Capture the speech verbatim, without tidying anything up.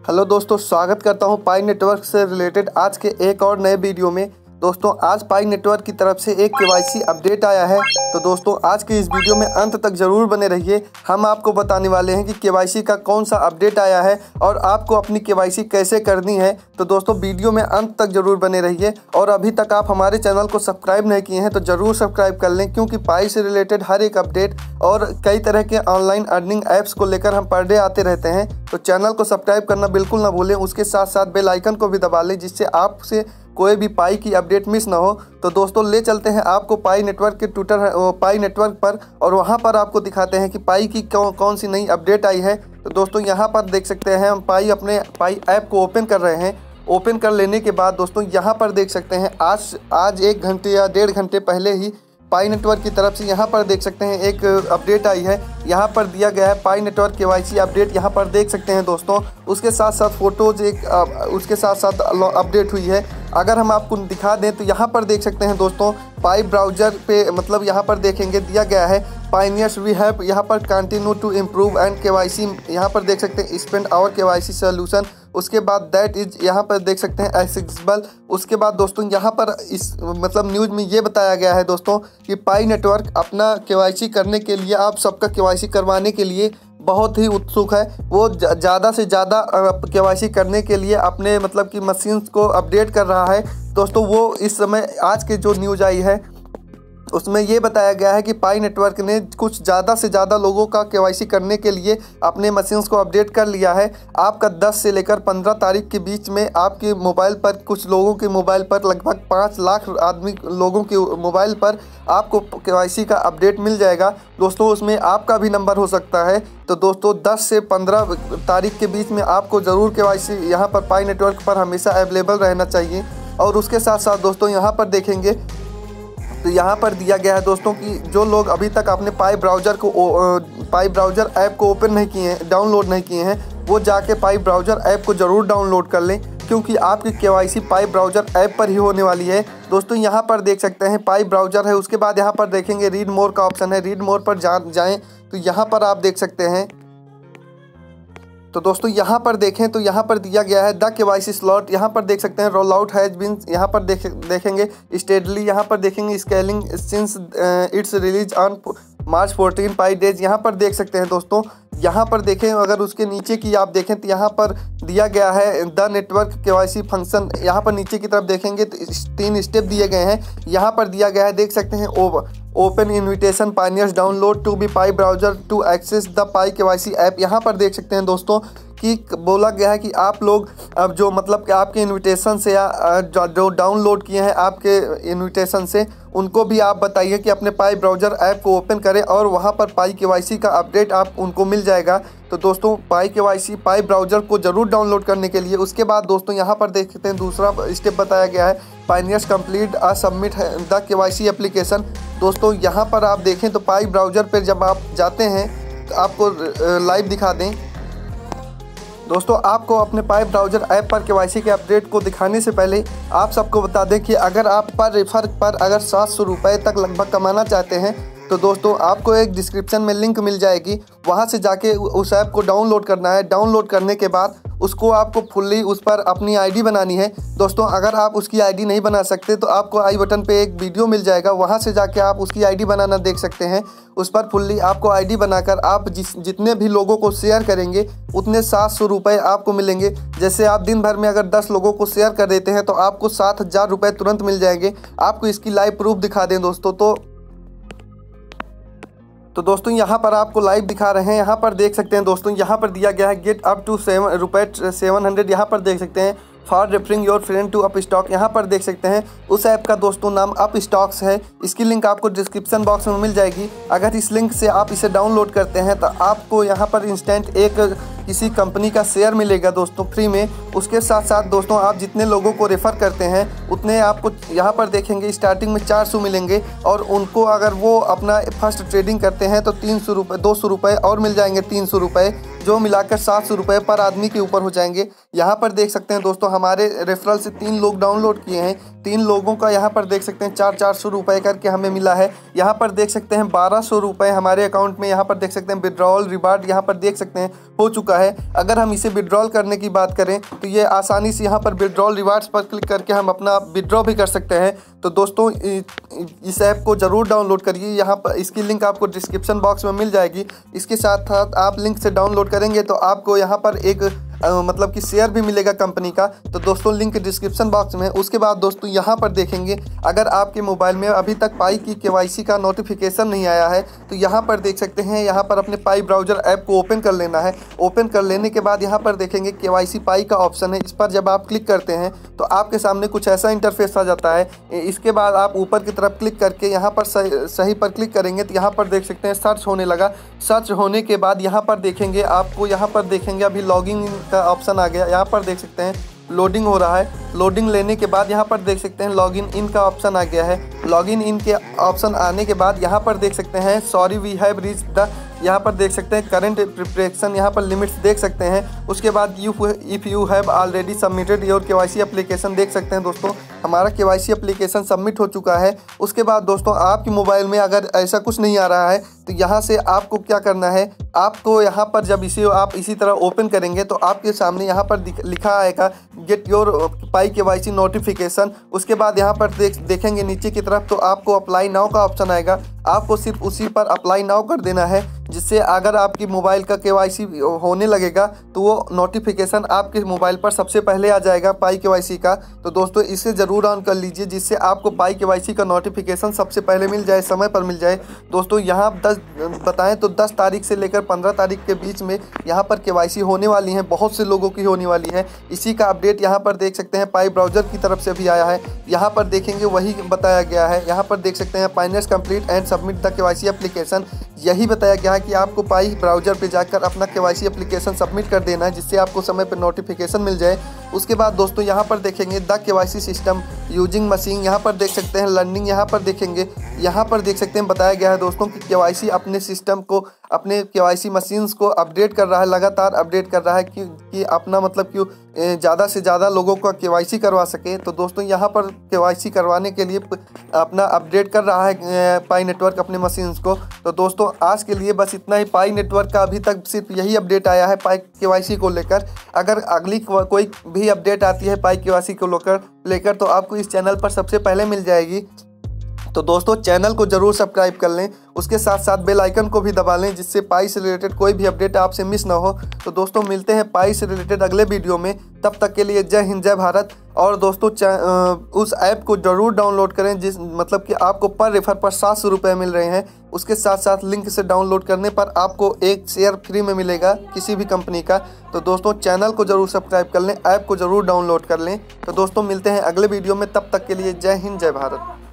Hello दोस्तों, स्वागत करता हूं पाई नेटवर्क से रिलेटेड आज के एक और नए वीडियो में। दोस्तों आज पाई नेटवर्क की तरफ से एक केवाईसी अपडेट आया है। तो दोस्तों आज के इस वीडियो में अंत तक ज़रूर बने रहिए। हम आपको बताने वाले हैं कि केवाईसी का कौन सा अपडेट आया है और आपको अपनी केवाईसी कैसे करनी है। तो दोस्तों वीडियो में अंत तक ज़रूर बने रहिए और अभी तक आप हमारे चैनल को सब्सक्राइब नहीं किए हैं तो ज़रूर सब्सक्राइब कर लें, क्योंकि पाई से रिलेटेड हर एक अपडेट और कई तरह के ऑनलाइन अर्निंग ऐप्स को लेकर हम पर डे आते रहते हैं। तो चैनल को सब्सक्राइब करना बिल्कुल ना भूलें, उसके साथ साथ बेल आइकन को भी दबा लें, जिससे आपसे कोई भी पाई की अपडेट मिस ना हो। तो दोस्तों ले चलते हैं आपको पाई नेटवर्क के ट्विटर पाई नेटवर्क पर और वहां पर आपको दिखाते हैं कि पाई की कौन कौन सी नई अपडेट आई है। तो दोस्तों यहां पर देख सकते हैं हम पाई अपने पाई ऐप को ओपन कर रहे हैं। ओपन कर लेने के बाद दोस्तों यहां पर देख सकते हैं आज आज एक घंटे या डेढ़ घंटे पहले ही पाई नेटवर्क की तरफ से यहाँ पर देख सकते हैं एक अपडेट आई है। यहाँ पर दिया गया है पाई नेटवर्क केवाईसी अपडेट, यहाँ पर देख सकते हैं दोस्तों। उसके साथ साथ फोटोज एक उसके साथ साथ अपडेट हुई है। अगर हम आपको दिखा दें तो यहाँ पर देख सकते हैं दोस्तों पाई ब्राउज़र पे मतलब यहाँ पर देखेंगे दिया गया है पायनियर्स वी हैव यहाँ पर continue to improve and KYC. यहाँ पर देख सकते हैं स्पेंड आवर केवाईसी सोल्यूशन। उसके बाद दैट इज यहाँ पर देख सकते हैं एक्सेसिबल। उसके बाद दोस्तों यहाँ पर इस मतलब न्यूज़ में ये बताया गया है दोस्तों कि पाई नेटवर्क अपना केवाईसी करने के लिए, आप सबका केवाईसी करवाने के लिए बहुत ही उत्सुक है। वो ज़्यादा से ज़्यादा केवाईसी करने के लिए अपने मतलब कि मशीन्स को अपडेट कर रहा है। दोस्तों वो इस समय आज के जो न्यूज़ आई है उसमें ये बताया गया है कि पाई नेटवर्क ने कुछ ज़्यादा से ज़्यादा लोगों का केवाईसी करने के लिए अपने मशीन्स को अपडेट कर लिया है। आपका दस से लेकर पंद्रह तारीख के बीच में आपके मोबाइल पर, कुछ लोगों के मोबाइल पर, लगभग पाँच लाख आदमी लोगों के मोबाइल पर आपको केवाईसी का अपडेट मिल जाएगा। दोस्तों उसमें आपका भी नंबर हो सकता है। तो दोस्तों दस से पंद्रह तारीख के बीच में आपको ज़रूर केवाईसी यहाँ पर पाई नेटवर्क पर हमेशा अवेलेबल रहना चाहिए। और उसके साथ साथ दोस्तों यहाँ पर देखेंगे तो यहाँ पर दिया गया है दोस्तों कि जो लोग अभी तक अपने पाई ब्राउज़र को पाई ब्राउज़र ऐप को ओपन नहीं किए हैं, डाउनलोड नहीं किए हैं, वो जाके पाई ब्राउज़र ऐप को ज़रूर डाउनलोड कर लें, क्योंकि आपकी केवाईसी पाई ब्राउज़र ऐप पर ही होने वाली है। दोस्तों यहाँ पर देख सकते हैं पाई ब्राउज़र है। उसके बाद यहाँ पर देखेंगे रीड मोर का ऑप्शन है। रीड मोर पर जा जाएँ तो यहाँ पर आप देख सकते हैं। तो दोस्तों यहाँ पर देखें तो यहाँ पर दिया गया है द केवाईसी स्लॉट। यहाँ पर देख सकते हैं रोल आउट हैज बीन, यहाँ पर देख देखेंगे स्टेडली, यहाँ पर देखेंगे scaling since it's release on March fourteen Pi days. यहाँ पर देख सकते हैं दोस्तों। यहाँ पर देखें अगर उसके नीचे की आप देखें तो यहाँ पर दिया गया है द नेटवर्क केवाईसी फंक्शन। यहाँ पर नीचे की तरफ देखेंगे तो तीन स्टेप दिए गए हैं। यहाँ पर दिया गया है देख सकते हैं over open invitation pioneers download to be Pi browser to access the Pi KYC app. यहाँ पर देख सकते हैं दोस्तों कि बोला गया है कि आप लोग अब जो मतलब कि आपके इन्विटेशन से या जो डाउनलोड किए हैं आपके इन्विटेशन से, उनको भी आप बताइए कि अपने पाई ब्राउज़र ऐप को ओपन करें और वहां पर पाई केवाईसी का अपडेट आप उनको मिल जाएगा। तो दोस्तों पाई केवाईसी पाई ब्राउज़र को ज़रूर डाउनलोड करने के लिए, उसके बाद दोस्तों यहाँ पर देख सकते हैं दूसरा स्टेप बताया गया है पायनियर्स कंप्लीट आ सबमिट द केवाईसी एप्लीकेशन। दोस्तों यहाँ पर आप देखें तो पाई ब्राउज़र पर जब आप जाते हैं तो आपको लाइव दिखा दें। दोस्तों आपको अपने पाई ब्राउज़र ऐप पर केवाईसी के अपडेट को दिखाने से पहले आप सबको बता दें कि अगर आप पर रेफर पर अगर सात सौ रुपये तक लगभग कमाना चाहते हैं तो दोस्तों आपको एक डिस्क्रिप्शन में लिंक मिल जाएगी, वहां से जाके उस ऐप को डाउनलोड करना है। डाउनलोड करने के बाद उसको आपको फुल्ली उस पर अपनी आईडी बनानी है। दोस्तों अगर आप उसकी आईडी नहीं बना सकते तो आपको आई बटन पे एक वीडियो मिल जाएगा, वहां से जाके आप उसकी आईडी बनाना देख सकते हैं। उस पर फुल्ली आपको आईडी बनाकर आप जिस जितने भी लोगों को शेयर करेंगे उतने सात सौ रुपये आपको मिलेंगे। जैसे आप दिन भर में अगर दस लोगों को शेयर कर देते हैं तो आपको सात हज़ार रुपये तुरंत मिल जाएंगे। आपको इसकी लाइव प्रूफ दिखा दें दोस्तों तो तो दोस्तों यहाँ पर आपको लाइव दिखा रहे हैं। यहाँ पर देख सकते हैं दोस्तों, यहाँ पर दिया गया है गेट अप टू सेवन रुपये सेवन हंड्रेड। यहाँ पर देख सकते हैं for referring your friend to up stock. यहाँ पर देख सकते हैं उस ऐप का दोस्तों नाम अप स्टॉक्स है। इसकी लिंक आपको डिस्क्रिप्शन बॉक्स में मिल जाएगी। अगर इस लिंक से आप इसे डाउनलोड करते हैं तो आपको यहाँ पर इंस्टेंट एक किसी कंपनी का शेयर मिलेगा दोस्तों फ्री में। उसके साथ साथ दोस्तों आप जितने लोगों को रेफ़र करते हैं उतने आपको यहाँ पर देखेंगे स्टार्टिंग में चार सौ मिलेंगे, और उनको अगर वो अपना फर्स्ट ट्रेडिंग करते हैं तो तीन सौ रुपये दो सौ रुपये और मिल जाएंगे, तीन सौ रुपये जो मिलाकर सात सौ रुपये पर आदमी के ऊपर हो जाएंगे। यहाँ पर देख सकते हैं दोस्तों हमारे रेफरल से तीन लोग डाउनलोड किए हैं, तीन लोगों का यहाँ पर देख सकते हैं चार चार सौ रुपये करके हमें मिला है। यहाँ पर देख सकते हैं बारह सौ रुपये हमारे अकाउंट में यहाँ पर देख सकते हैं विड्रॉल रिवार्ड यहाँ पर देख सकते हैं हो चुका है। अगर हम इसे विड्रॉल करने की बात करें तो ये आसानी से यहाँ पर विड्रॉल रिवार्ड्स पर क्लिक करके हम अपना विड्रॉ भी कर सकते हैं। तो दोस्तों इस ऐप को ज़रूर डाउनलोड करिए, यहाँ पर इसकी लिंक आपको डिस्क्रिप्शन बॉक्स में मिल जाएगी। इसके साथ साथ आप लिंक से डाउनलोड करेंगे तो आपको यहाँ पर एक आ, मतलब कि शेयर भी मिलेगा कंपनी का। तो दोस्तों लिंक डिस्क्रिप्शन बॉक्स में है। उसके बाद दोस्तों यहाँ पर देखेंगे अगर आपके मोबाइल में अभी तक पाई की केवाईसी का नोटिफिकेशन नहीं आया है तो यहाँ पर देख सकते हैं यहाँ पर अपने पाई ब्राउज़र ऐप को ओपन कर लेना है। ओपन कर लेने के बाद यहाँ पर देखेंगे केवाईसी पाई का ऑप्शन है, इस पर जब आप क्लिक करते हैं तो आपके सामने कुछ ऐसा इंटरफेस आ जाता है। इसके बाद आप ऊपर की तरफ क्लिक करके यहाँ पर सही, सही पर क्लिक करेंगे तो यहाँ पर देख सकते हैं सर्च होने लगा। सर्च होने के बाद यहाँ पर देखेंगे आपको यहाँ पर देखेंगे अभी लॉगिंग का ऑप्शन आ गया। यहाँ पर देख सकते हैं लोडिंग हो रहा है। लोडिंग लेने के बाद यहाँ पर देख सकते हैं लॉगिन इन का ऑप्शन आ गया है। लॉगिन इन के ऑप्शन आने के बाद यहाँ पर देख सकते हैं sorry we have reach the यहाँ पर देख सकते हैं करंट प्रिपरेशन यहाँ पर लिमिट्स देख सकते हैं। उसके बाद you if you have already submitted your KYC application देख सकते हैं दोस्तों हमारा केवाईसी एप्लीकेशन सबमिट हो चुका है। उसके बाद दोस्तों आपके मोबाइल में अगर ऐसा कुछ नहीं आ रहा है तो यहाँ से आपको क्या करना है, आपको यहाँ पर जब इसे आप इसी तरह ओपन करेंगे तो आपके सामने यहाँ पर लिखा आएगा get your Pi KYC notification. उसके बाद यहाँ पर देख देखेंगे नीचे की तरफ तो आपको अप्लाई नाउ का ऑप्शन आएगा। आपको सिर्फ उसी पर अप्लाई नाउ कर देना है, जिससे अगर आपकी मोबाइल का केवाईसी होने लगेगा तो वो नोटिफिकेशन आपके मोबाइल पर सबसे पहले आ जाएगा पाई केवाईसी का। तो दोस्तों इसे ज़रूर ऑन कर लीजिए जिससे आपको पाई केवाईसी का नोटिफिकेशन सबसे पहले मिल जाए, समय पर मिल जाए। दोस्तों यहाँ दस बताएं तो दस तारीख से लेकर पंद्रह तारीख के बीच में यहाँ पर केवाईसी होने वाली है, बहुत से लोगों की होने वाली है। इसी का अपडेट यहाँ पर देख सकते हैं पाई ब्राउज़र की तरफ से भी आया है। यहाँ पर देखेंगे वही बताया गया है। यहाँ पर देख सकते हैं finance complete and submit the KYC application, यही बताया गया है कि आपको पाई ब्राउज़र पे जाकर अपना केवाईसी एप्लीकेशन सबमिट कर देना है जिससे आपको समय पर नोटिफिकेशन मिल जाए। उसके बाद दोस्तों यहाँ पर देखेंगे the KYC system using machine, यहाँ पर देख सकते हैं लर्निंग, यहाँ पर देखेंगे यहाँ पर देख सकते हैं बताया गया है दोस्तों कि केवाईसी अपने सिस्टम को अपने केवाईसी मशीन्स को अपडेट कर रहा है, लगातार अपडेट कर रहा है कि, कि अपना मतलब क्यों ज़्यादा से ज़्यादा लोगों का केवाईसी करवा सके। तो दोस्तों यहाँ पर केवाईसी करवाने के लिए अपना अपडेट कर रहा है पाई नेटवर्क अपने मशीन्स को। तो दोस्तों आज के लिए बस इतना ही। पाई नेटवर्क का अभी तक सिर्फ यही अपडेट आया है पाई केवाईसी को लेकर। अगर अगली कोई भी अपडेट आती है पाई केवाईसी को लेकर लेकर तो आपको इस चैनल पर सबसे पहले मिल जाएगी। तो दोस्तों चैनल को ज़रूर सब्सक्राइब कर लें, उसके साथ साथ बेल आइकन को भी दबा लें जिससे पाई से रिलेटेड कोई भी अपडेट आपसे मिस ना हो। तो दोस्तों मिलते हैं पाई से रिलेटेड अगले वीडियो में, तब तक के लिए जय हिंद जय भारत। और दोस्तों उस ऐप को ज़रूर डाउनलोड करें जिस मतलब कि आपको पर रेफर पर सात सौ रुपये मिल रहे हैं। उसके साथ साथ लिंक से डाउनलोड करने पर आपको एक शेयर फ्री में मिलेगा किसी भी कंपनी का। तो दोस्तों चैनल को ज़रूर सब्सक्राइब कर लें, ऐप को ज़रूर डाउनलोड कर लें। तो दोस्तों मिलते हैं अगले वीडियो में, तब तक के लिए जय हिंद जय भारत।